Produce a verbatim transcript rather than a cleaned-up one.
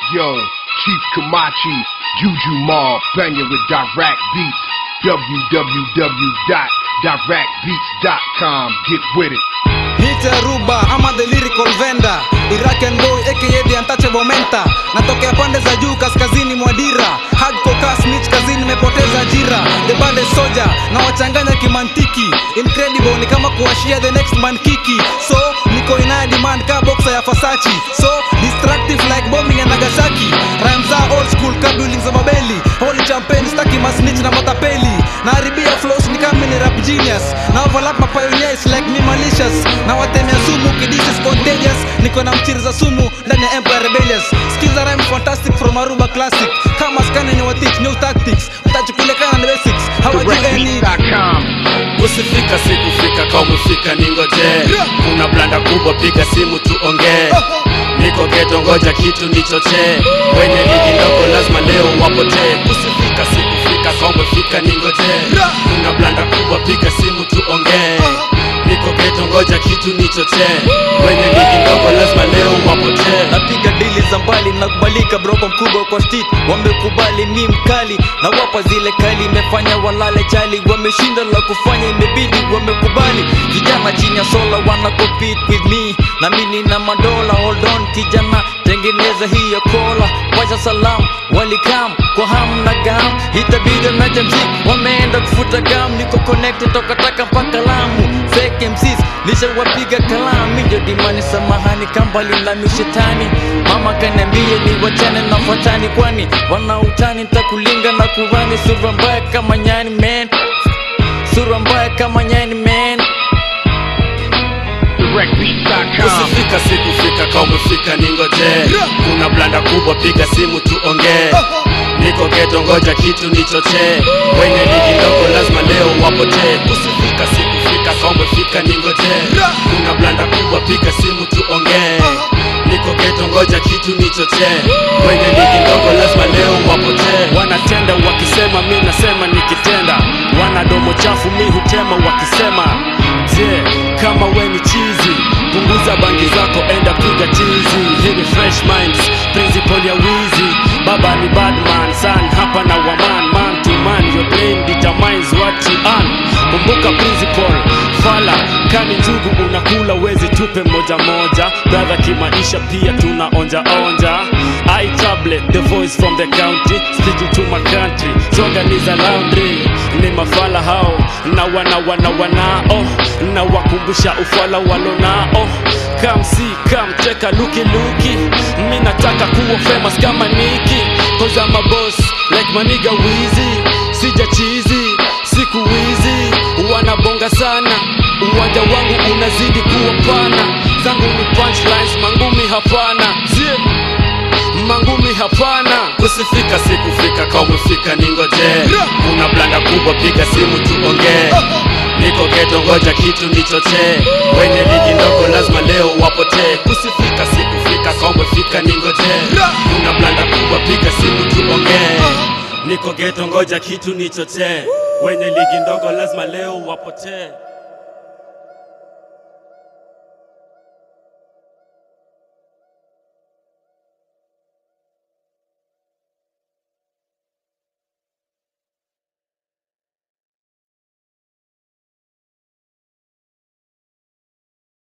Yo, Chief Kamachi, Juju Mall, banging with Direct Beats. w w w dot direct beats dot com. Get with it. Nite Aruba, ama the lyrical vendor, Iraqian boy aka the untouchable mentor. Natokea pande za juu kaskazini mwa dira, hardcore cast niche kazini mepoteza ajira. The baddest soldier, na wachanganya kimantiki, incredible ni kama kuashia the next man kiki. So, niko inaya demand ka boxer ya Versace. So, destructive like bombing ya Nagasaki. Rhymes are old school ka buildings za Babeli. Holy champagne staki masnitch na matapeli. Na haribia flows ni kama ni rap genius. Na overlap my pioneers like me malicious. Na watemea sumu kidisi spontaneous. Niko na mchiri za sumu ndani ya Empire Rebellious. Skills are rhyme fantastic from Aruba classic. Kama skane ni wa teach new tactics. Mtachukulekana na basics. Hawa jueni Usifika sikufika kama umefika Ningojee. Kuna blanda kubwa piga simu tuongee. Niko ghetto ngoja kitu nichochee. Wenye ligi ndogo lazima leo wapotee. Usifika sikufika kama umefika Ningojee. Kuna blanda kubwa piga simu tuongee. Niko ghetto ngoja kitu nichochee. Wenye ligi ndogo lazima leo wapotee. Napiga dili za mbali na kubalika broko mkubwa kwa street. Wamekubali mi mkali na wapa zile kali. Imefanya walale chali. Wameshinda la kufanya imebidi wamekubali. Vijana chini ya sola wana compete with me. Na mini na madola hold on kijana. Tengeneza hii ya kola. Wacha salamu walikam kwa hamu na gam. Itabidi na jamzik wameenda kufuta gam. Niko connected toka taka mpaka Lamu. Fake M Cs lisha wapiga kalamu. Minjo dimani samahani kambali la mishetani. Mama kanambia ni wachane na fatani. Kwani wana utani nitakulinga na kurani. Sura mbaya kama nyani man. Sura mbaya kama nyani man. Usifika sikufika kama umefika Ningojee. Kuna blanda kubwa piga simu tuongee. Niko ghetto ngoja kitu nichochee. Wenye ligi ndogo lazima leo wapotee. Usifika sikufika kama umefika Ningojee. Kuna blanda kubwa piga simu tuongee. Niko ghetto ngoja kitu nichochee. Wenye ligi ndogo lazima leo wapotee. Wanatenda wakisema mi nasema nikitenda. Wana domo chafu mi hutema wakisema. Je, kama we ni cheesy, punguza bangi zako enda piga tizi. Hii ni fresh minds, principle ya wizi. Baba ni bad man, son hapa na waman. Man to man, your brain determines what you earn. Kumbuka principle, fala kani njugu unakula wezi tupe moja moja. Brother kimaisha pia tunaonja onja. I tablet, the voice from the county, speaking to my country. Zorganiza laundry, ni mafala hao. Na wana wana wanao, na wakumbusha ufala walonao. Come see, come take a looky looky. Mi nataka kuwa famous kama Nicki. Cause I'm a boss, like my nigga Weezy. Sija cheesy, siku wizi. Wanabonga sana, uwanja wangu unazidi kuwa pana. Zangu ni punchlines, mangumi hapana. Zip, mangumi hapana. Usifika sikufika kama umefika Ningojee. Kuna blanda kubwa piga simu tuongee. Niko ghetto ngoja kitu nichochee. Wenye ligi ndogo lazima leo wapotee. Usifika sikufika kama umefika Ningojee. Kuna blanda kubwa piga simu tuongee. Niko ghetto ngoja kitu nichochee. Wenye ligi ndogo lazima leo wapotee.